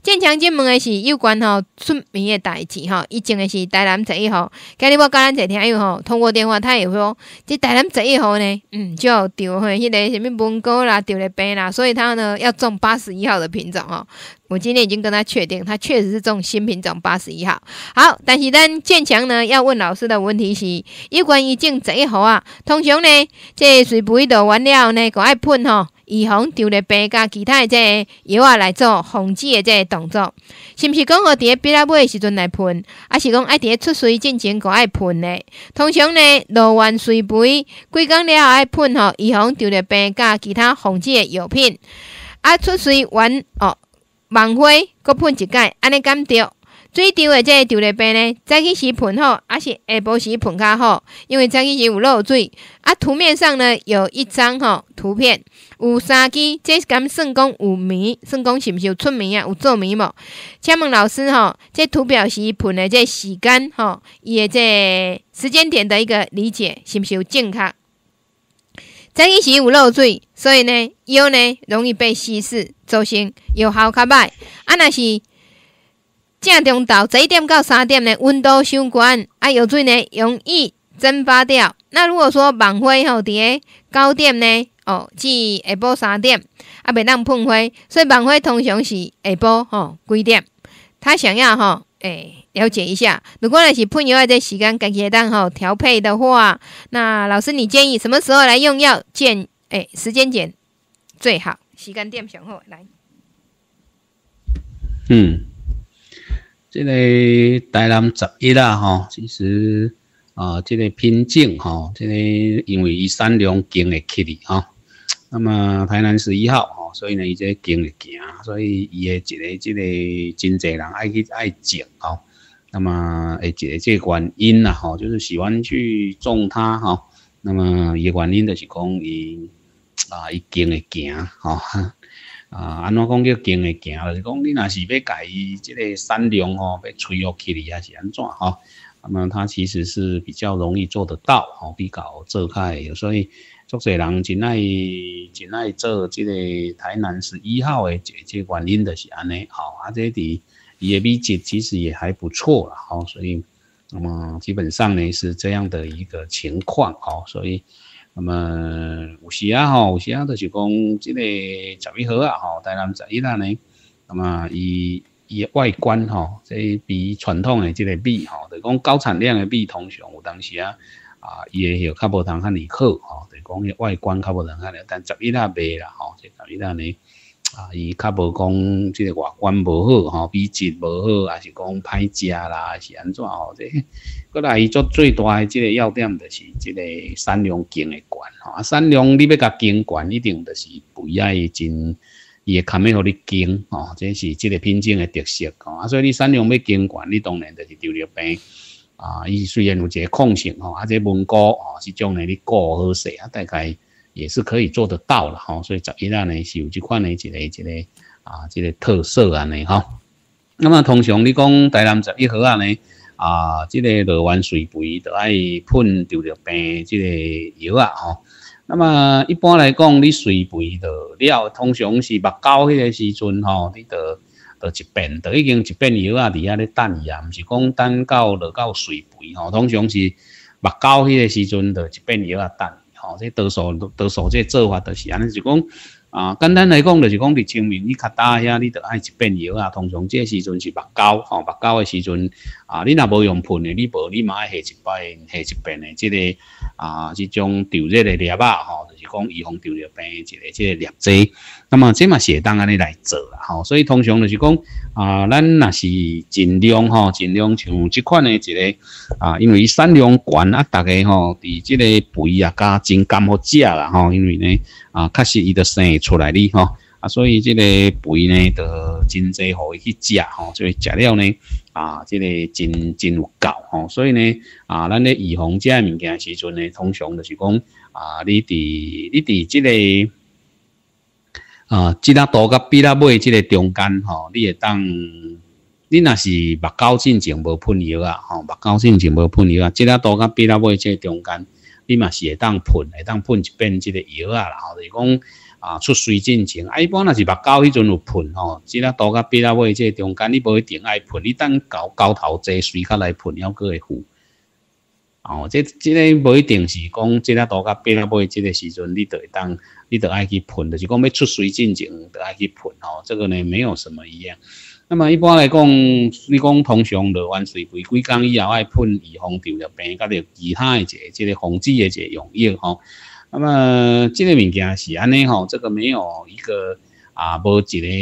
建强即问的是有关出名的代志伊种的是台南11号。今日我甲咱一个听友通过电话，他也说，这台南11号呢，就要丢迄个什么文膏啦，丢了杯啦，所以他呢要种81号的品种我今天已经跟他确定，他确实是种新品种81号。好，但是咱建强呢要问老师的问题是，有关于种11号通常呢，这水肥稻完了呢，就爱喷预防丢了病甲其他的这药来做防治的这动作，是毋是讲伫咧毕业尾的时阵来喷，还是讲爱伫咧出水之前就爱喷呢？通常呢，落完水肥几工了后爱喷预防丢了病甲其他防治的药品。出水完望花搁喷一摆，安尼敢对？水稻的这丢了病呢，早起时喷好，还是下晡时喷较好？因为早起时有漏水。图面上呢有一张图片，有3支，这敢算讲有苗，算讲是毋是有出苗有做苗无？请问老师这图表时喷的这时间伊的这时间点的一个理解是毋是有正确？早起时有漏水，所以呢药呢容易被稀释，造成药效较歹。若是正中昼11点到3点呢，温度伤悬，药水呢容易蒸发掉。那如果说望花伫咧9点呢，至下晡3点，袂当喷花，所以望花通常是下晡几点？他想要了解一下，如果是喷药的这时间，家己会当调配的话，那老师你建议什么时候来用药？时间点最好，时间点上好来。 这个台南11啊其实这个品种这个因为伊产量经会起哩那么台南11号所以呢伊这经会行，所以伊的一个这个真侪人爱种那么一个这个原因就是喜欢去种它那么伊的原因就是讲伊经会行安怎讲叫经会行，就是讲你若是要甲伊即个产量要吹落去哩，还是安怎那么它其实是比较容易做得到比较做较会，所以足侪人真爱做即个台南11号的这个原因就是安尼这伫伊的米质其实也还不错啦所以那么基本上呢是这样的一个情况所以那么有时就是讲这个11号台南11号呢，那么伊的外观这比传统的这个米就是讲高产量的米通常有当时伊的叶较无通遐尼好就是讲伊外观较无通遐尼，但11号袂啦这11号呢伊较无讲即个外观无好米质无好，还是讲歹食啦，还是安怎这过来伊最大的即个要点就是即个产量经会悬产量你要甲经悬，一定就是肥爱真伊会堪要互你经这是即个品种的特色所以你产量要经悬，你当然就是丢了病伊虽然有一个控性这文膏是种呢你顾好势大概也是可以做得到了所以11号呢是有这款的一个特色安尼那么通常你讲台南11号呢这个落完水肥就爱喷丢了病这个药那么一般来讲你水肥了通常是目狗迄个时阵你就一遍就已经一遍药伫遐咧等伊毋是讲等到水肥通常是目狗迄个时阵就一遍药等这多数这做法就是安尼，就是讲简单来讲就是讲伫清明你较大遐，你就爱一遍药通常这时阵是目狗的时阵你若无用喷的，你嘛爱下一遍的这个这种丢热的粒就是讲预防丢热病的这个粒剂。那么这嘛是会当安尼来做啦所以通常就是讲咱若是尽量像这款的一个因为产量悬大家伫这个肥加真甘好食啦因为呢确实伊就生出来哩所以这个肥呢就真济互伊去食所以食了呢这个真有够所以呢咱咧预防这物件时阵呢，通常就是讲你伫这个这粒刀甲比粒尾这个中间你会当你若是目狗进前无喷药目狗进前无喷药这粒刀甲比粒尾这个中间你嘛是会当喷一遍这个药啦就是讲出水进前，一般若是目沟迄阵有喷吼，即个刀甲笔仔尾即中间你无一定爱喷，你等交头坐水较来喷，还佫会浮。即个无一定是讲即个刀甲笔仔尾即个时阵，你就爱去喷，就是讲要出水进前就爱去喷这个呢没有什么一样。那么一般来讲，你讲通常落完水肥几工以后爱喷预防掉了病，甲着其他的即个防治的一个用药那么这个物件是安尼这个没有一个无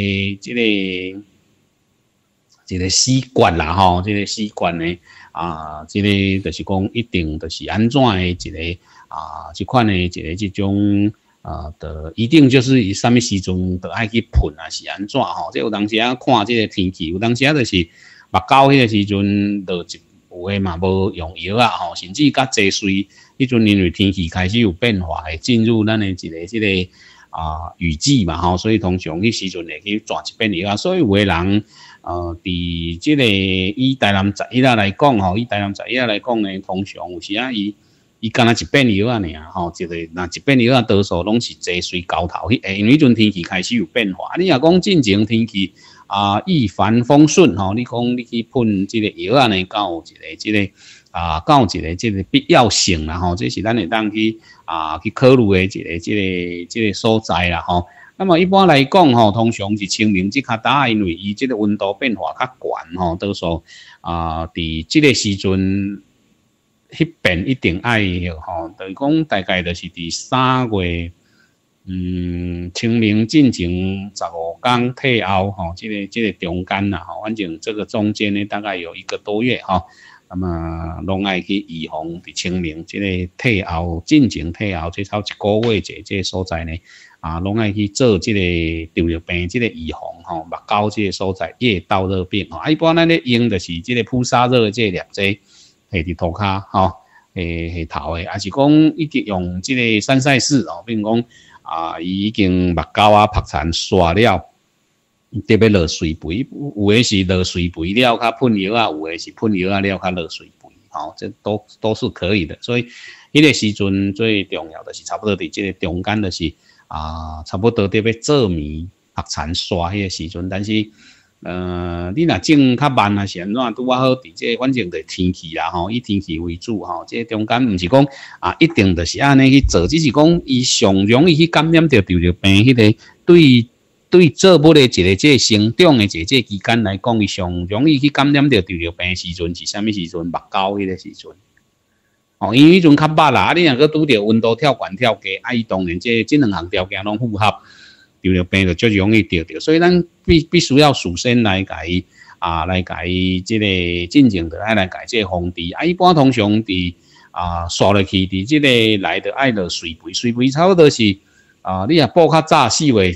一个习惯啦这个习惯呢这个就是讲一定就是安怎的一个这款的一个这种的一定就是什么时阵就爱去喷是安怎这有当时看这个天气，有当时就是目沟迄个时阵就有诶嘛无用药甚至甲积水。迄阵因为天气开始有变化，会进入咱的一个雨季嘛所以通常迄时阵会去抓一遍药所以有诶人伫即个以台南十一来讲以台南十一来讲呢，通常有时伊干那一遍药尔即个那一遍药多数拢是积水交头因为迄阵天气开始有变化，你若讲进前天气一帆风顺你讲你去喷即个药呢，敢有一个即个敢有一个即个必要性啦这是咱会当去去考虑的即个所在啦那么一般来讲通常是清明节较大，因为伊即个温度变化较悬多数伫即个时阵迄边一定爱就是讲大概就是伫3月清明进前15天退后这个中间啦反正这个中间呢大概有1个多月那么拢爱去预防伫清明这个退后进前退后最少1个月这个所在呢拢爱去做这个丢着病这个预防目沟这个所在夜道热病一般咱咧用就是这个扑杀热这个粒剂下伫涂骹下头的，还是讲一直用这个3晒4比如讲伊已经目沟拍残刷了。特别落水肥，有的是落水肥了较喷药有的是喷药了较落水肥这都是可以的。所以迄个时阵最重要的是差不多伫这个中间就是差不多特别做棉拍残刷迄个时阵，但是你若种较慢是安怎拄好伫这反正就天气啦以天气为主这中间毋是讲一定就是安尼去做，只是讲伊上容易去感染着丢着病迄个对作物的一个这生长的这期间来讲，伊上容易去感染到丢着病时阵是啥物时阵？目沟迄个时阵。因为迄阵较捌啦，你若搁拄着温度跳悬跳低，伊当然这两项条件拢符合，丢着病就最容易得着。所以咱必须要首先来甲伊来甲伊这个进前就爱来甲这个防治。一般通常伫刷落去伫这个来就爱落水肥，水肥差不多是。你若报较早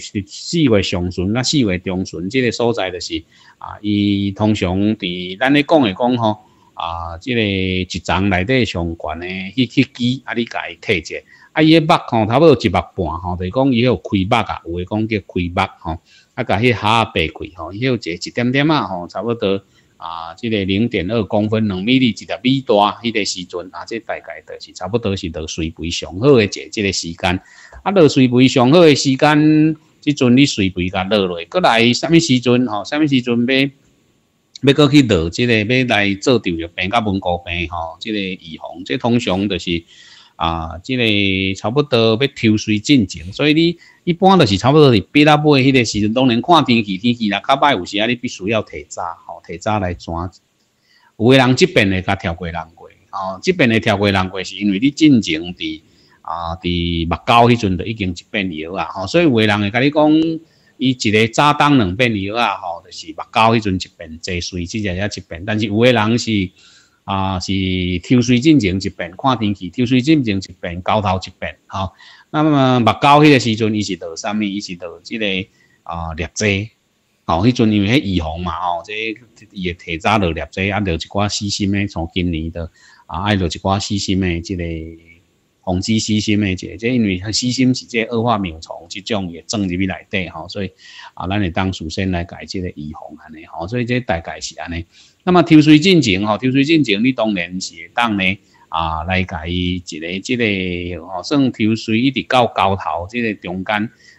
4月上旬甲4月中旬这个所在就是伊通常伫咱咧讲的讲这个一丛内底上悬的迄支你甲伊摕者伊个目差不多1目半就是讲伊有开目有的讲叫开目甲迄下拔开伊有一点点差不多这个0.2公分2米1粒米大迄个时阵这大概就是差不多是落水肥上好的这个时间落水肥上好的时间即阵你水肥甲落落过来啥物时阵啥物时阵要搁去落这个要来做丢着病甲蚊菇病这个预防这通常就是这个差不多要抽水进前，所以你一般就是差不多是8仔尾迄个时阵，当然看天气若较歹有时你必须要提早来抓。有的人这边会甲跳过人过这边会跳过人过是因为你进前伫目沟迄阵就已经一遍药所以有的人会甲你讲，伊一个早当2遍药就是目沟迄阵一遍积水，只只一遍，但是有的人是。是抽水进前一遍，看天气抽水进前一遍，交头一遍那么目沟迄个时阵，伊是落啥物？伊是落这个粒剂迄阵因为迄预防嘛这伊会提早落粒剂落一寡细心的，从今年的爱落一寡细心的这个防治细心的这因为细心是这恶化鸣虫这种也种入去内底所以咱会当首先来改这个预防安尼所以这大概是安尼。那么抽水进前你当然是会当呢来甲伊一个这个算抽水一直到交头这个中间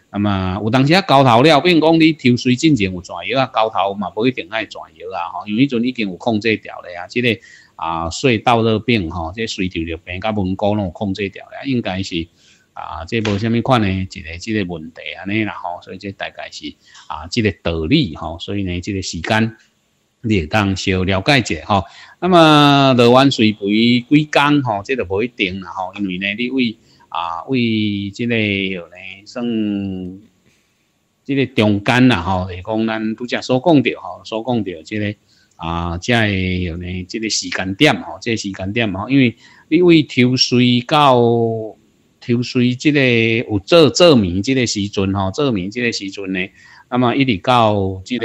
那么有当时高头了，比如讲你抽水进前有蛇药啊，高头嘛无一定爱蛇药啊，吼，因为迄阵已经有控制掉了啊，这个隧道热病吼，这水头热病甲蚊菇拢有控制掉了，应该是这无啥物款的这个问题安尼啦吼，所以这大概是这个道理吼，所以呢这个时间你会当小了解一下吼。那么落完水肥几工吼，这就无一定啦吼，因为呢你为这个呢算这个中间啦吼，就是讲咱拄则所讲着吼，所讲着这个才会有呢这个时间点吼，这个时间点吼，因为你为抽水到抽水这个有做棉这个时阵吼，做棉这个时阵呢，那么一直到这个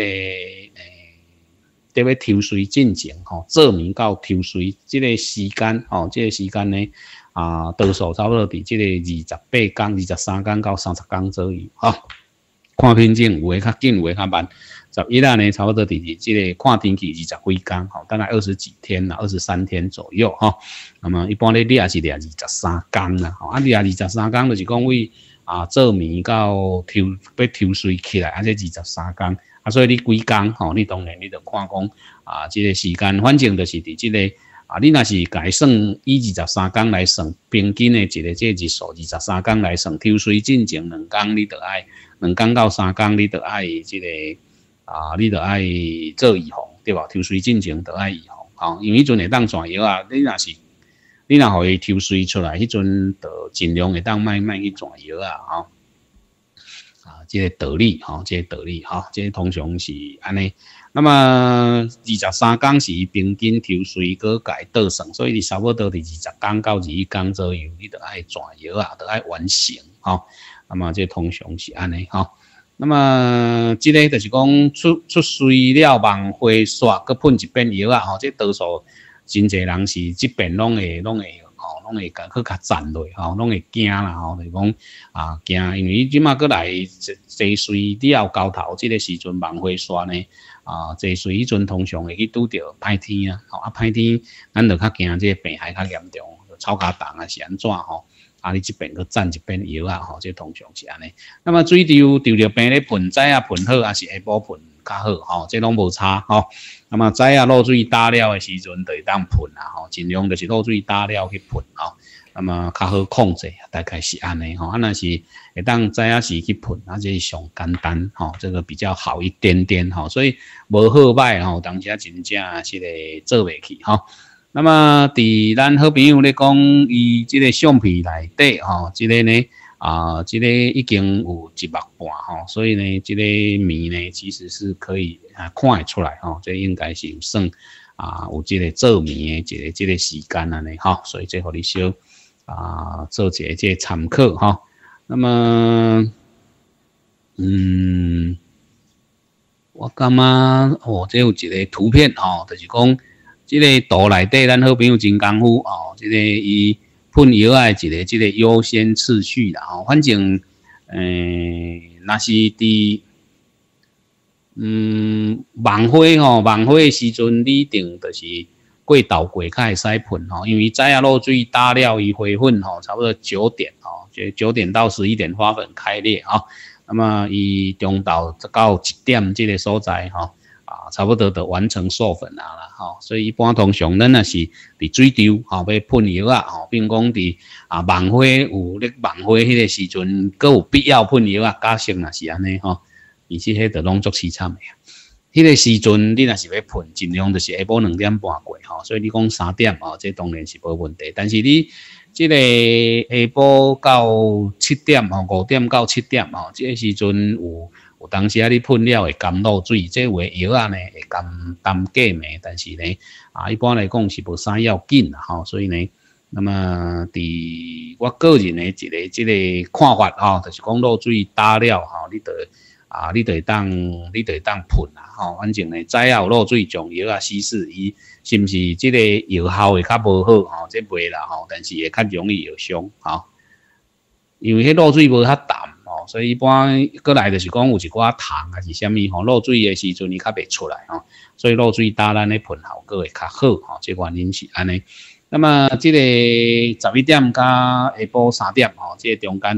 要抽水进前吼，做棉到抽水这个时间吼，这个时间呢多数差不多伫这个28天、23天到30天左右吼。看品种有诶较紧，有诶较慢。11啊呢，差不多伫这个看天气20几天吼，大概20几天啦，23天左右吼。那么一般咧，你也是掠23天啦，吼，掠23天就是讲为做棉到要抽水起来，这23天。所以你几天吼，你当然你就看讲这个时间，反正就是伫这个你若是改算以23天来算，平均的一个这日数23天来算，抽水进前2天，你就爱2天到3天，你就爱这个你就爱做预防，对吧？抽水进前就爱预防，因为迄阵会当蛇药啊，你若互伊抽水出来，迄阵就尽量会当卖去蛇药啊，吼。这个道理吼，这个道理吼，这个通常是安尼。那么23天是平均抽水个改倒算，所以你差不多伫20天到21天左右，你就爱蛇药啊，就爱完成吼。那么这通常是安尼吼。那么这个就是讲出水了望花煞，佮喷一遍药啊，吼，这多数真侪人是这边拢会甲去较站落吼，拢会惊啦吼，就是讲惊，因为即马过来坐水了高头，这个时阵望花煞呢坐水迄阵通常会去拄着歹天啊，吼歹天，咱就较惊这个病害较严重，草骹重啊是安怎吼？你这边去站一遍药啊，吼，这通常是安尼。那么水抽着病咧喷，早啊喷好，还是下晡喷较好，吼，这拢无差，吼。那么早啊落水打了的时阵，就会当喷啦，吼，尽量就是落水打了去喷，吼。那么较好控制，大概是安尼，吼。若是会当早啊时去喷，这是上简单，吼，这个比较好一点点，吼。所以无好歹，吼，当时真正是个做袂起，吼。那么，伫咱好朋友咧讲，伊即个相片内底吼，即个呢即个已经有1目半吼，所以呢，即个面呢其实是可以看会出来吼，这应该是有算有即个做面的即个时间安尼吼，所以这互你小做一个这参考吼。那么，我感觉这有一个图片吼，就是讲。这个图内底，咱好朋友真功夫哦。这个伊喷药的这个优先次序啦吼，反正若是伫望花吼，望花的时阵，你一定就是过豆过较会使喷吼，因为早啊落水打了伊花粉吼，差不多9点吼，就9点到11点花粉开裂吼，那么伊中昼到1点这个所在吼。差不多就完成授粉啦吼，所以一般通常咱也是伫水tro吼要喷药啊吼，并讲伫望花有咧望花迄个时阵，佫有必要喷药啊。假设若是安尼吼，而且迄个拢足凄惨诶。迄个时阵你若是要喷，尽量就是下晡2点半过吼，所以你讲3点吼，这当然是无问题。但是你这个下晡到7点吼，5点到7点吼，这个时阵有当时你喷了会甘露水，这有药啊呢会甘淡过镁，但是呢一般来讲是无啥要紧啦吼，所以呢，那么伫我个人的一个这个看法吼，就是讲露水打了吼，你就会当喷啦吼，反正呢早啊有露水将药啊稀释，伊是毋是这个药效会较无好吼，这袂啦吼，但是会较容易有伤吼，因为迄露水无较淡。所以一般过来就是讲有一寡糖还是啥物吼，落水的时阵伊较袂出来吼，所以落水打咱的喷效果会较好吼，这原因是安尼。那么这个11点加下晡3点吼，这个中间呢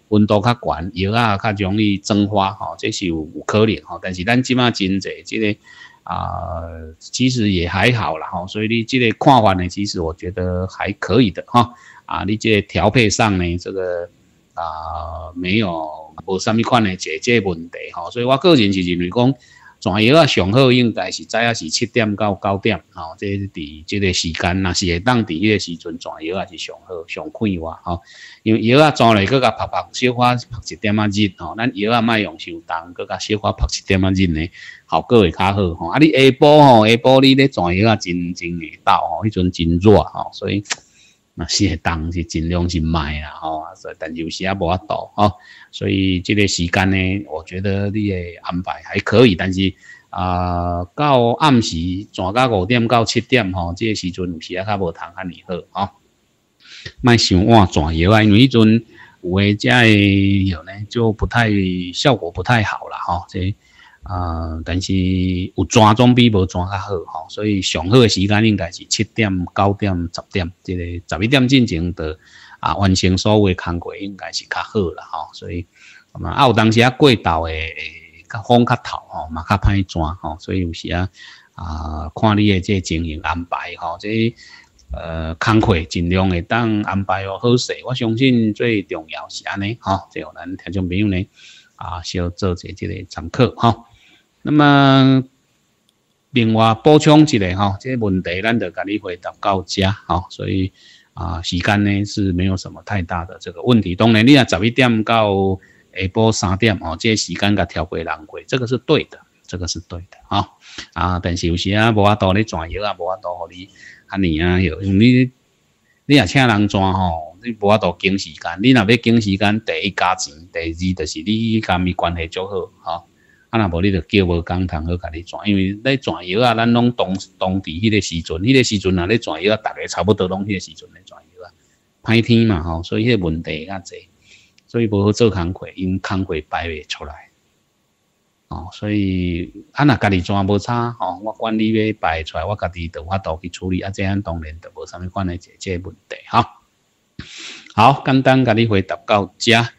温度较悬，药啊较容易蒸发吼，这是有可能吼。但是咱即马真济这个其实也还好啦吼，所以你这个看法呢，其实我觉得还可以的哈。你这个调配上呢，这个没有无啥物款的解决问题吼，所以我个人是认为讲。转药啊，上好应该是早啊是7点到9点，吼，这伫这个时间，若是会当伫迄个时阵转药啊是上好上快活吼，因为药啊转来搁甲拍小可拍1点仔日吼，咱药啊莫用伤重，搁甲小可拍1点仔日呢，效果会较好吼。你下晡你咧转药啊真会到吼，迄阵真热吼，所以。那是会当是尽量是卖啦吼，但有时也无法度吼，所以这个时间呢，我觉得你的安排还可以，但是到暗时转到5点到7点吼，这个时阵有时也较无通遐尼好吼，莫伤晚转药啊，因为迄阵有诶遮个药呢就不太效果不太好啦吼，这但是有转总比无转较好吼，所以上好的时间应该是7点、9点、10点，这个11点进前的完成所有的工作应该是较好啦吼，所以有当时过昼的较风较透吼，嘛较歹转吼，所以有时看你的这情形安排吼，这工课尽量会当安排好势，我相信最重要是安尼吼，这互咱听众朋友呢小做这个参考吼。那么另外补充一下哈，这个问题咱就甲你回答到这哈，所以时间呢是没有什么太大的这个问题。当然你若11点到下晡3点哦，这个时间甲调过人过，这个是对的，这个是对的哈。但是有时无法度咧转药无法度互你安尼因为你若请人转吼，你无法度经时间，你若要经时间，第一加钱，第二就是你甲伊关系做好哈。若无你就叫无工通好甲你转，因为咧转药咱拢当伫迄个时阵，迄个时阵若咧转药逐个差不多拢迄个时阵咧转药歹天嘛吼，所以迄个问題較濟，所以無好做工課，因工課排袂出來，所以若家己轉無差我管你要排出來，我家己就法度去處理，這樣當然就無啥物款的解決問題好，簡單甲你回答到這。